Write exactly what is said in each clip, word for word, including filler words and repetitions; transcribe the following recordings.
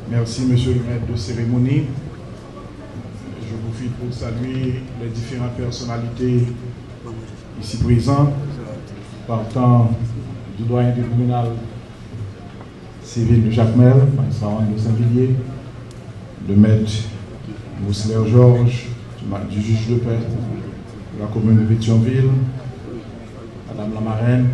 Merci, monsieur le maître de cérémonie. Je profite pour saluer les différentes personnalités ici présentes, partant du doyen du tribunal civil de Jacmel, magistrat de Saint-Villiers, le maître Mousseler Georges, du juge de paix de la commune de Pétionville, madame la marraine.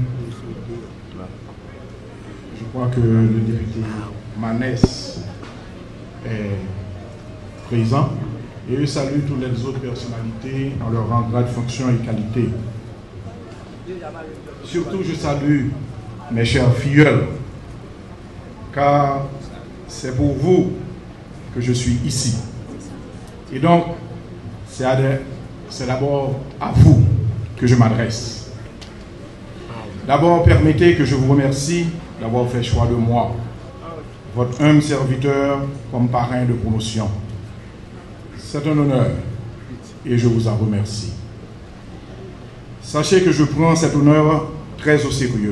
Je crois que le député Manès est présent et je salue toutes les autres personnalités en leur rang, grade, fonction et qualité. Surtout, je salue mes chers filleuls, car c'est pour vous que je suis ici. Et donc, c'est d'abord à vous que je m'adresse. D'abord, permettez que je vous remercie d'avoir fait choix de moi, votre humble serviteur, comme parrain de promotion. C'est un honneur et je vous en remercie. Sachez que je prends cet honneur très au sérieux,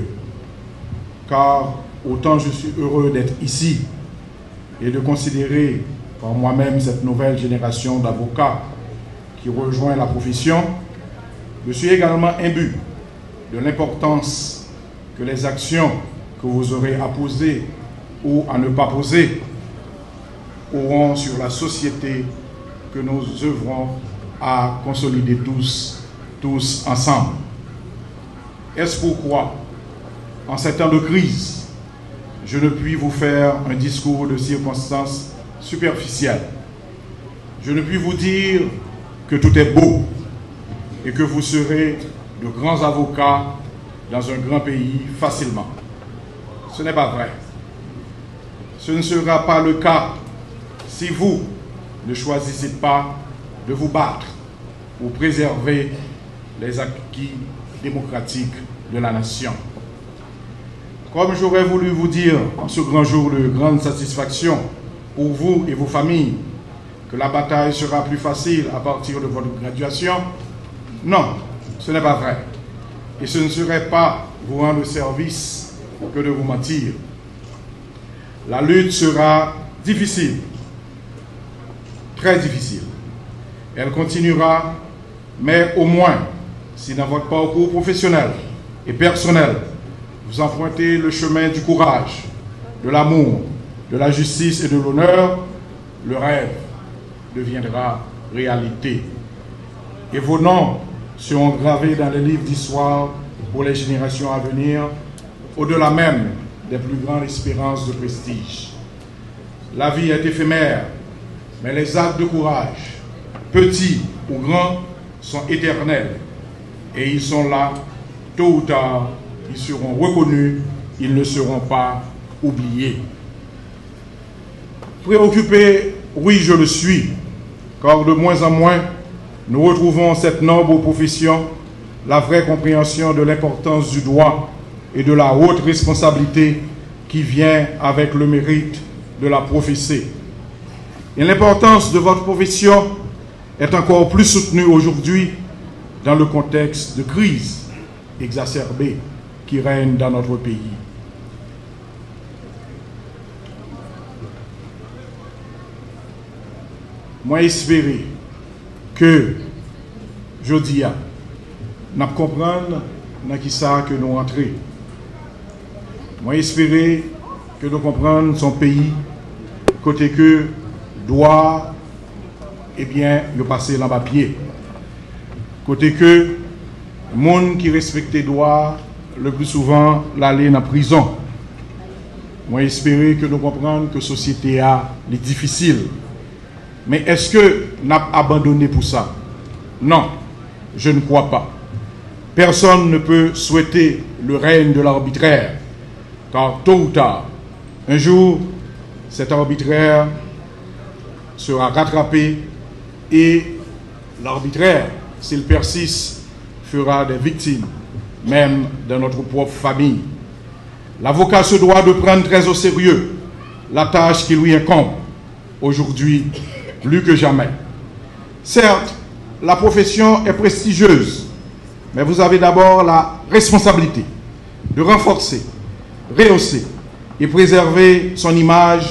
car autant je suis heureux d'être ici et de considérer par moi-même cette nouvelle génération d'avocats qui rejoint la profession, je suis également imbu de l'importance que les actions que vous aurez à poser ou à ne pas poser auront sur la société que nous œuvrons à consolider tous, tous ensemble. Est-ce pourquoi, en ces temps de crise, je ne puis vous faire un discours de circonstances superficielles. Je ne puis vous dire que tout est beau et que vous serez de grands avocats dans un grand pays facilement. Ce n'est pas vrai. Ce ne sera pas le cas si vous ne choisissez pas de vous battre pour préserver les acquis démocratiques de la nation. Comme j'aurais voulu vous dire en ce grand jour de grande satisfaction pour vous et vos familles que la bataille sera plus facile à partir de votre graduation, non, ce n'est pas vrai. Et ce ne serait pas vous rendre service que de vous mentir. La lutte sera difficile, très difficile. Elle continuera, mais au moins, si dans votre parcours professionnel et personnel, vous empruntez le chemin du courage, de l'amour, de la justice et de l'honneur, le rêve deviendra réalité. Et vos noms seront gravés dans les livres d'histoire pour les générations à venir, au-delà même des plus grandes espérances de prestige. La vie est éphémère, mais les actes de courage, petits ou grands, sont éternels. Et ils sont là, tôt ou tard, ils seront reconnus, ils ne seront pas oubliés. Préoccupé, oui, je le suis, car de moins en moins, nous retrouvons cette noble profession, la vraie compréhension de l'importance du droit et de la haute responsabilité qui vient avec le mérite de la professer. Et l'importance de votre profession est encore plus soutenue aujourd'hui dans le contexte de crise exacerbée qui règne dans notre pays. Moi, espérer que, je dis, nous comprenons dans qui ça que nous entrons. Moi, espérer que nous comprenons son pays, côté que doit, eh bien, le passer dans papier. Côté que, le monde qui respecte doit, le plus souvent, l'aller en prison. Moi, espérer que nous comprenons que la société a les difficiles. Mais est-ce que nous avons abandonné pour ça? Non, je ne crois pas. Personne ne peut souhaiter le règne de l'arbitraire, car tôt ou tard, un jour, cet arbitraire sera rattrapé et l'arbitraire, s'il persiste, fera des victimes, même dans notre propre famille. L'avocat se doit de prendre très au sérieux la tâche qui lui incombe, aujourd'hui plus que jamais. Certes, la profession est prestigieuse, mais vous avez d'abord la responsabilité de renforcer, rehausser et préserver son image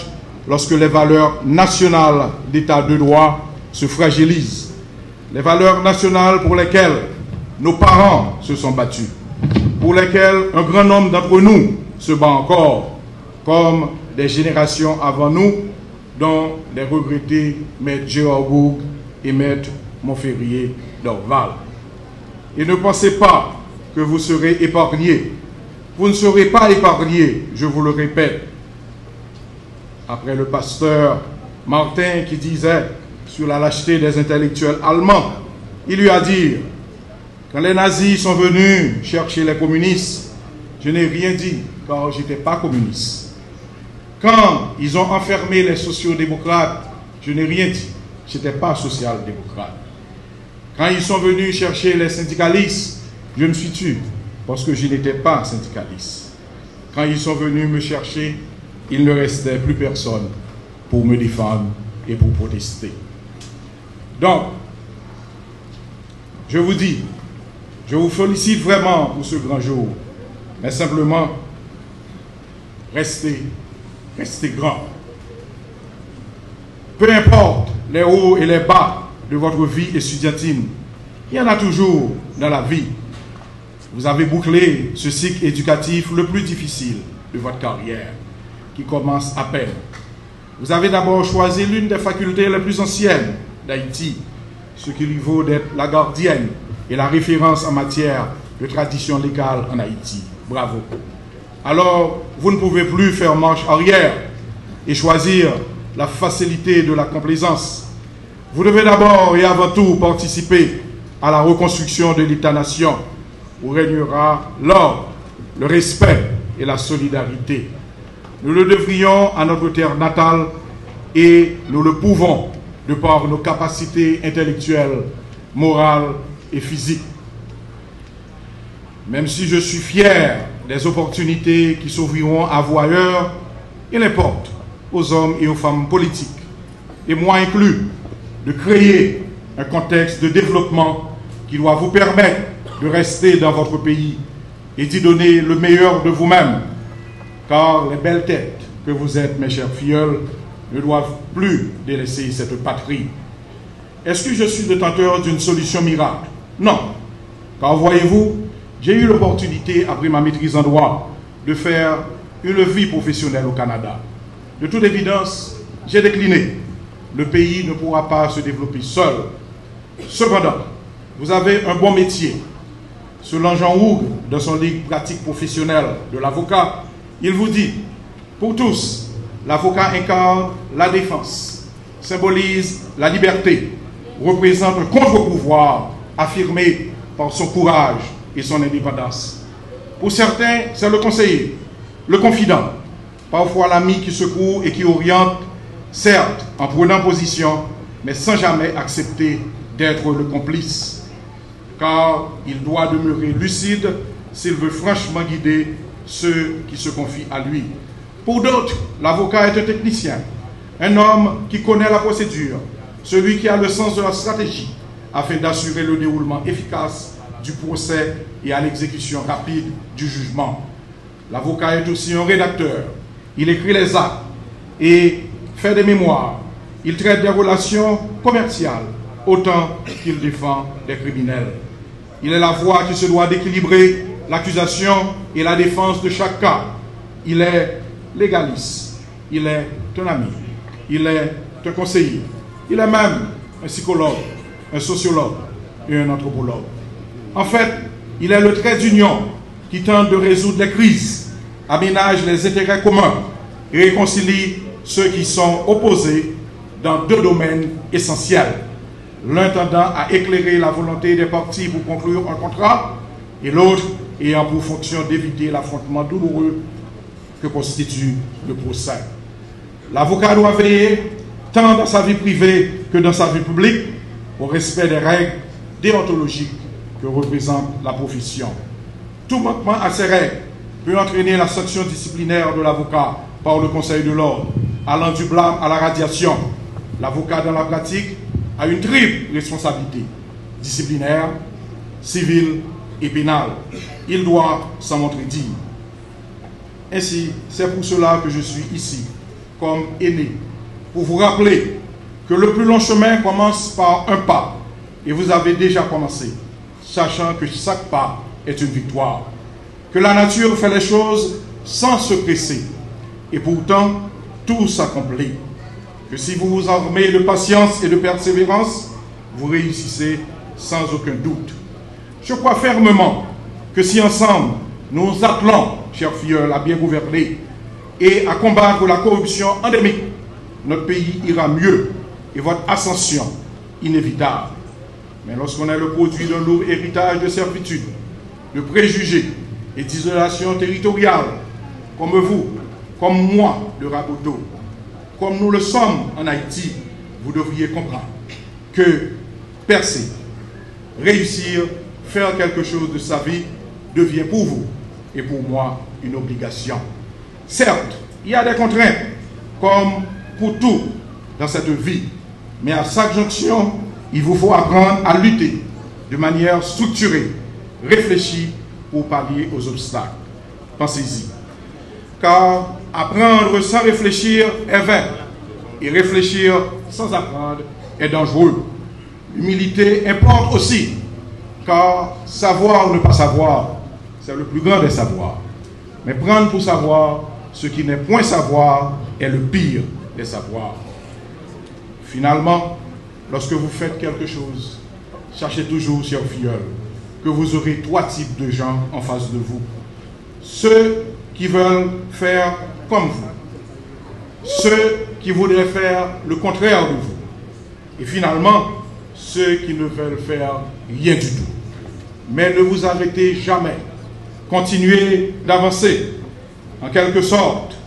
lorsque les valeurs nationales d'état de droit se fragilisent. Les valeurs nationales pour lesquelles nos parents se sont battus, pour lesquelles un grand nombre d'entre nous se bat encore, comme des générations avant nous, dont les regrettés Maître Gérard Gourgue et Maître Montferrier d'Orval. Et ne pensez pas que vous serez épargnés. Vous ne serez pas épargnés, je vous le répète. Après le pasteur Martin qui disait sur la lâcheté des intellectuels allemands, il lui a dit, quand les nazis sont venus chercher les communistes, je n'ai rien dit, car je n'étais pas communiste. Quand ils ont enfermé les sociodémocrates, je n'ai rien dit, je n'étais pas social-démocrate. Quand ils sont venus chercher les syndicalistes, je me suis tué, parce que je n'étais pas syndicaliste. Quand ils sont venus me chercher, il ne restait plus personne pour me défendre et pour protester. Donc, je vous dis, je vous félicite vraiment pour ce grand jour, mais simplement, restez, restez grands. Peu importe les hauts et les bas de votre vie estudiantine, il y en a toujours dans la vie. Vous avez bouclé ce cycle éducatif le plus difficile de votre carrière, qui commence à peine. Vous avez d'abord choisi l'une des facultés les plus anciennes d'Haïti, ce qui lui vaut d'être la gardienne et la référence en matière de tradition légale en Haïti. Bravo. Alors, vous ne pouvez plus faire marche arrière et choisir la facilité de la complaisance. Vous devez d'abord et avant tout participer à la reconstruction de l'État-nation, où régnera l'ordre, le respect et la solidarité. Nous le devrions à notre terre natale et nous le pouvons de par nos capacités intellectuelles, morales et physiques. Même si je suis fier des opportunités qui s'ouvriront à vous ailleurs, il importe aux hommes et aux femmes politiques, et moi inclus, de créer un contexte de développement qui doit vous permettre de rester dans votre pays et d'y donner le meilleur de vous-même, car les belles têtes que vous êtes, mes chers filleuls, ne doivent plus délaisser cette patrie. Est-ce que je suis détenteur d'une solution miracle? Non, car voyez-vous, j'ai eu l'opportunité, après ma maîtrise en droit, de faire une vie professionnelle au Canada. De toute évidence, j'ai décliné. Le pays ne pourra pas se développer seul. Cependant, vous avez un bon métier. Selon Jean Houg, dans son livre pratique professionnelle de l'avocat, il vous dit, pour tous, l'avocat incarne la défense, symbolise la liberté, représente un contre-pouvoir affirmé par son courage et son indépendance. Pour certains, c'est le conseiller, le confident, parfois l'ami qui secoue et qui oriente, certes en prenant position, mais sans jamais accepter d'être le complice. Car il doit demeurer lucide s'il veut franchement guider ceux qui se confient à lui. Pour d'autres, l'avocat est un technicien, un homme qui connaît la procédure, celui qui a le sens de la stratégie, afin d'assurer le déroulement efficace du procès et à l'exécution rapide du jugement. L'avocat est aussi un rédacteur. Il écrit les actes et fait des mémoires. Il traite des relations commerciales autant qu'il défend des criminels. Il est la voix qui se doit d'équilibrer l'accusation et la défense de chaque cas. Il est légaliste. Il est un ami. Il est un conseiller. Il est même un psychologue, un sociologue et un anthropologue. En fait, il est le trait d'union qui tente de résoudre les crises, aménage les intérêts communs et réconcilie ceux qui sont opposés dans deux domaines essentiels. L'un tendant à éclairer la volonté des parties pour conclure un contrat et l'autre ayant pour fonction d'éviter l'affrontement douloureux que constitue le procès. L'avocat doit veiller, tant dans sa vie privée que dans sa vie publique, au respect des règles déontologiques que représente la profession. Tout manquement à ces règles peut entraîner la sanction disciplinaire de l'avocat par le Conseil de l'ordre, allant du blâme à la radiation. L'avocat dans la pratique a une triple responsabilité, disciplinaire, civile et pénale. Il doit s'en montrer digne. Ainsi, c'est pour cela que je suis ici, comme aîné pour vous rappeler que le plus long chemin commence par un pas et vous avez déjà commencé, sachant que chaque pas est une victoire, que la nature fait les choses sans se presser et pourtant tout s'accomplit, que si vous vous armez de patience et de persévérance, vous réussissez sans aucun doute. Je crois fermement que si ensemble nous nous attelons, chers filleuls, à bien gouverner et à combattre la corruption endémique, notre pays ira mieux et votre ascension inévitable. Mais lorsqu'on est le produit d'un lourd héritage de servitude, de préjugés et d'isolation territoriale, comme vous, comme moi de Raboteau, comme nous le sommes en Haïti, vous devriez comprendre que percer, réussir, faire quelque chose de sa vie devient pour vous et pour moi une obligation. Certes, il y a des contraintes, comme pour tout dans cette vie, mais à chaque jonction, il vous faut apprendre à lutter de manière structurée, réfléchie pour pallier aux obstacles. Pensez-y. Car apprendre sans réfléchir est vain, et réfléchir sans apprendre est dangereux. L'humilité importe aussi, car savoir ou ne pas savoir, c'est le plus grand des savoirs. Mais prendre pour savoir ce qui n'est point savoir est le pire des savoirs. Finalement, lorsque vous faites quelque chose, sachez toujours, chers filleuls, que vous aurez trois types de gens en face de vous. Ceux qui veulent faire comme vous, ceux qui voudraient faire le contraire de vous, et finalement, ceux qui ne veulent faire rien du tout. Mais ne vous arrêtez jamais. Continuez d'avancer. En quelque sorte,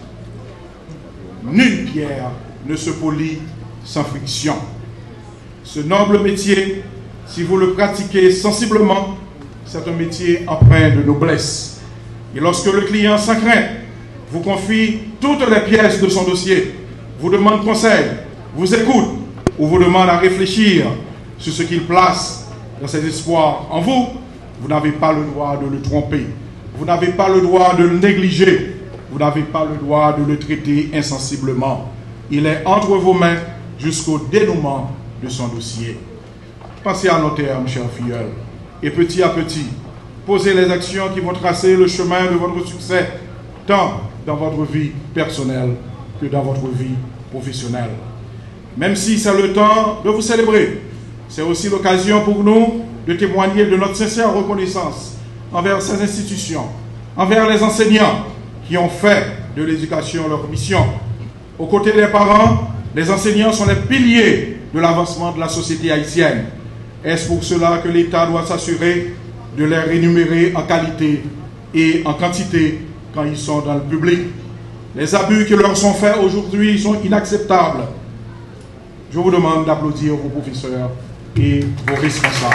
nulle pierre ne se polit sans friction. Ce noble métier, si vous le pratiquez sensiblement, c'est un métier empreint de noblesse. Et lorsque le client sans crainte vous confie toutes les pièces de son dossier, vous demande conseil, vous écoute ou vous demande à réfléchir sur ce qu'il place dans ses espoirs en vous, vous n'avez pas le droit de le tromper. Vous n'avez pas le droit de le négliger. Vous n'avez pas le droit de le traiter insensiblement. Il est entre vos mains jusqu'au dénouement de son dossier. Pensez à long terme, chers filleuls, et petit à petit, posez les actions qui vont tracer le chemin de votre succès, tant dans votre vie personnelle que dans votre vie professionnelle. Même si c'est le temps de vous célébrer, c'est aussi l'occasion pour nous de témoigner de notre sincère reconnaissance envers ces institutions, envers les enseignants qui ont fait de l'éducation leur mission. Aux côtés des parents, les enseignants sont les piliers de l'avancement de la société haïtienne. Est-ce pour cela que l'État doit s'assurer de les rémunérer en qualité et en quantité quand ils sont dans le public? Les abus qui leur sont faits aujourd'hui sont inacceptables. Je vous demande d'applaudir vos professeurs et vos responsables.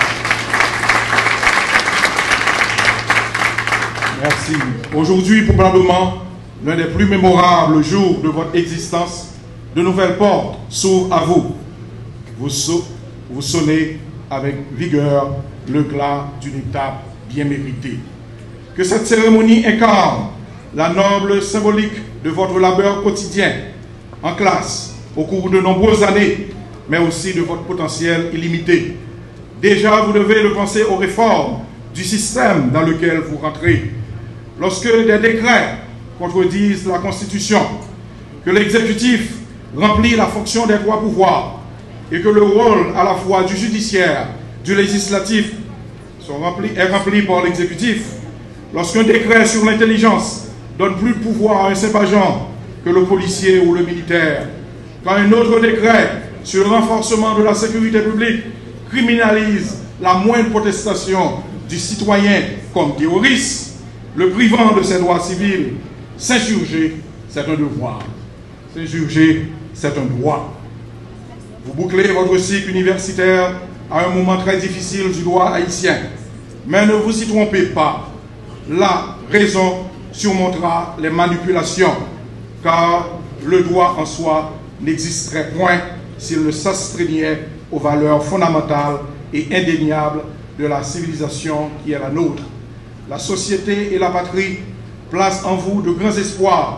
Merci. Aujourd'hui, probablement, l'un des plus mémorables jours de votre existence, de nouvelles portes s'ouvrent à vous. Vous, so vous sonnez avec vigueur le glas d'une étape bien méritée. Que cette cérémonie incarne la noble symbolique de votre labeur quotidien, en classe, au cours de nombreuses années, mais aussi de votre potentiel illimité. Déjà, vous devez le penser aux réformes du système dans lequel vous rentrez. Lorsque des décrets contredisent la Constitution, que l'exécutif remplit la fonction des trois pouvoirs et que le rôle à la fois du judiciaire, du législatif sont remplis, est rempli par l'exécutif, lorsqu'un décret sur l'intelligence donne plus de pouvoir à un simple agent que le policier ou le militaire, quand un autre décret sur le renforcement de la sécurité publique criminalise la moindre protestation du citoyen comme terroriste, le privant de ses droits civils, s'insurger, c'est un devoir. S'insurger, c'est un droit. Vous bouclez votre cycle universitaire à un moment très difficile du droit haïtien. Mais ne vous y trompez pas. La raison surmontera les manipulations, car le droit en soi n'existerait point s'il ne s'astreignait aux valeurs fondamentales et indéniables de la civilisation qui est la nôtre. La société et la patrie placent en vous de grands espoirs.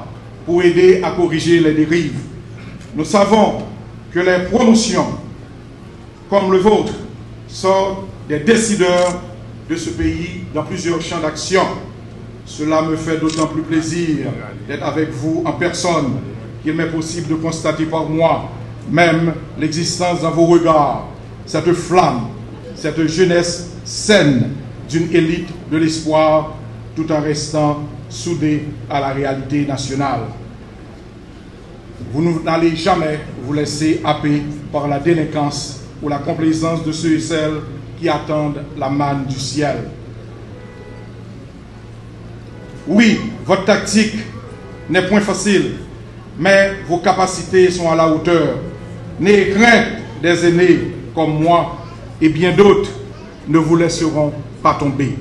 pour aider à corriger les dérives. Nous savons que les promotions comme le vôtre sortent des décideurs de ce pays dans plusieurs champs d'action. Cela me fait d'autant plus plaisir d'être avec vous en personne qu'il m'est possible de constater par moi même l'existence dans vos regards, cette flamme, cette jeunesse saine d'une élite de l'espoir tout en restant soudée à la réalité nationale. Vous n'allez jamais vous laisser happer par la délinquance ou la complaisance de ceux et celles qui attendent la manne du ciel. Oui, votre tactique n'est point facile, mais vos capacités sont à la hauteur. N'ayez crainte des aînés comme moi et bien d'autres ne vous laisseront pas tomber.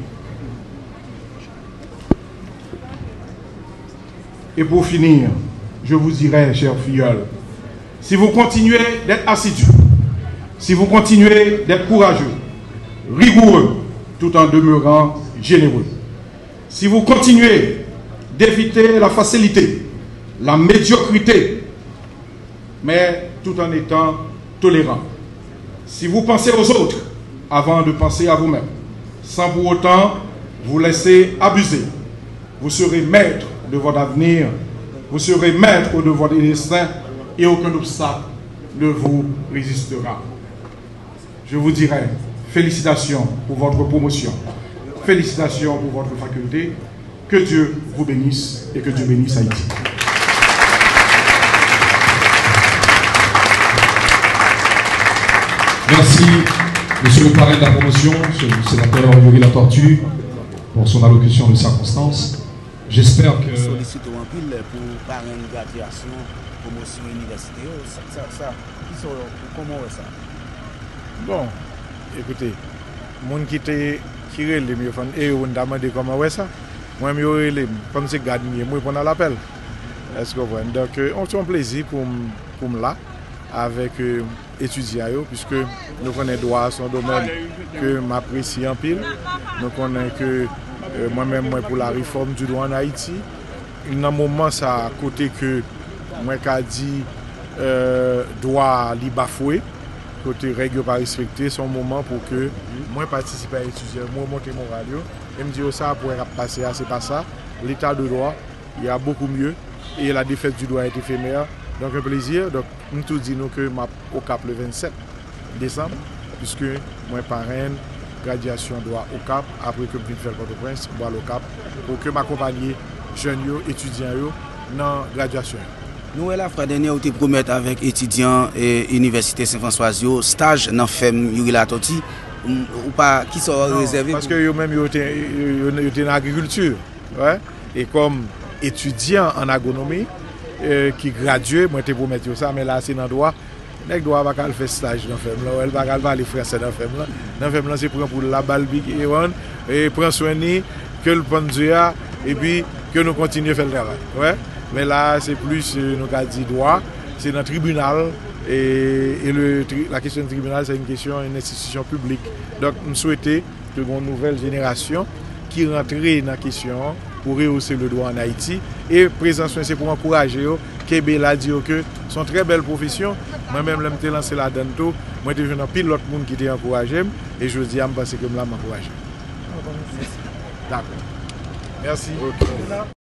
Et pour finir, je vous dirai, chers filleuls, si vous continuez d'être assidus, si vous continuez d'être courageux, rigoureux, tout en demeurant généreux, si vous continuez d'éviter la facilité, la médiocrité, mais tout en étant tolérant, si vous pensez aux autres avant de penser à vous-même, sans pour autant vous laisser abuser, vous serez maître de votre avenir, vous serez maître de votre destin et aucun obstacle ne vous résistera. Je vous dirai félicitations pour votre promotion, félicitations pour votre faculté, que Dieu vous bénisse et que Dieu bénisse Haïti. Merci, monsieur le parrain de la promotion, monsieur le sénateur Yuri Latortue, pour son allocution de circonstance. J'espère que... Sollicite un pile pour parrain de graduation, promotion université, ça, ça, comment est ça? Bon, écoutez, les gens qui étaient qui relèvent mieux, et on demande comment est ça? Moi, je relève, comme c'est garde mieux, moi, je prends l'appel. Est-ce que vous voyez? Donc, on fait un plaisir pour pour me là, avec euh, étudiants, puisque nous connaissons droit, son domaine que m'apprécie en pile. Nous connaissons que euh, moi-même, moi, pour la réforme du droit en Haïti, il y a un moment, ça, à côté que moi, qui dit euh, droit li bafoué, côté règles pas respectées, c'est un moment pour que moi participe à étudier, moi monter mon radio, et me dire ça pourrait passer, c'est pas ça. L'état de droit, il y a beaucoup mieux, et la défaite du droit est éphémère. Donc un plaisir, donc nous tous disons que ma au Cap le vingt-sept décembre, puisque moi parrain, graduation droit au Cap, après que je viens faire Port-au-Prince, je au Cap, pour que m'accompagner jeunes, étudiants dans la graduation. Nous, la fois dernière, nous promettons avec étudiants et l'Université Saint-François, stage dans F E M Yuri Latortue, ou pas, qui sont réservés? Parce que eux-mêmes, ils étaient en agriculture. Ouais? Et comme étudiants en agronomie, euh, qui graduent, moi, je promets ça, mais là, c'est dans le droit. Les droits ne pas faire stage dans F E M, elle ne va pas aller français dans F E M. Dans F E M, c'est pour la balle et prendre soin que le pendu et puis que nous continuons à faire le travail. Ouais? Mais là, c'est plus, euh, nous avons dit droit, c'est dans le tribunal. Et, et le, la question du tribunal, c'est une question, une institution publique. Donc, nous souhaitons que une nouvelle génération qui rentre dans la question pour rehausser le droit en Haïti. Et présent soin, c'est pour encourager, Kébé l'a dit que c'est une très belle profession. Moi-même, je me suis lancé là-dedans. Moi, je suis un pile l'autre monde qui t'a encouragé. Et je dis, je pense que je m'encourage. D'accord. Merci. Okay.